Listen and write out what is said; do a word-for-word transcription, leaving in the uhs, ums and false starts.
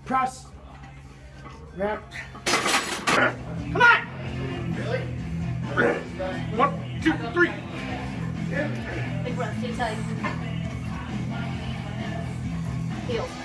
Press. Wrap. Come on! Really? One, two, three. Big breath, stay tight. Heels.